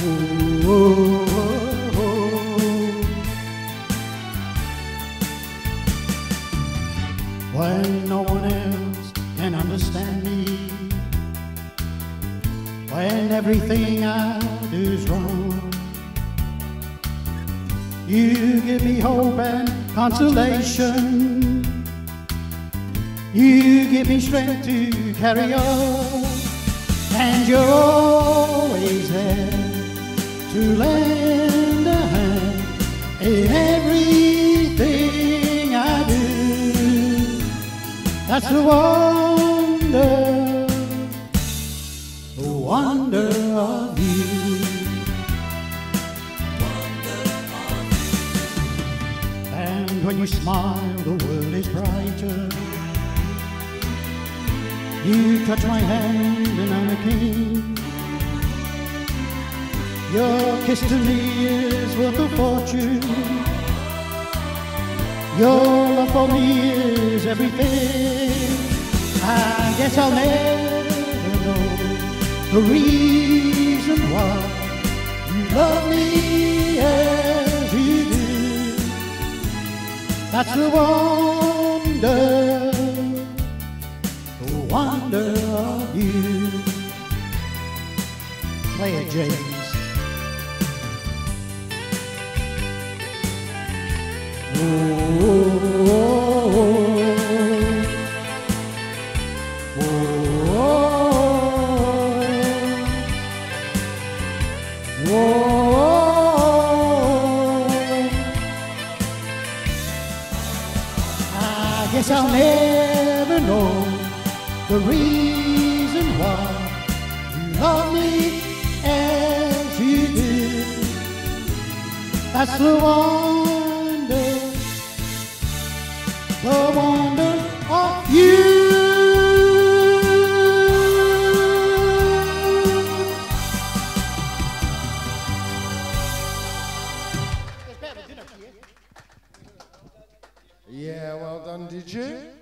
Oh, oh, oh. When no one else can understand me, when everything I do is wrong, you give me hope and consolation. You give me strength to carry on, and you're always there to lend a hand in everything I do. That's the wonder of you. And when you smile, the world is brighter. You touch my hand and I'm a king. Your kiss to me is worth a fortune. Your love for me is everything. I guess I'll never know the reason why you love me as you do. That's the wonder of you. Play it, James. Oh, oh, oh, oh, oh. I guess I'll never know the reason why you love me as you do. That's the wonder of you. Yeah, well done, DJ.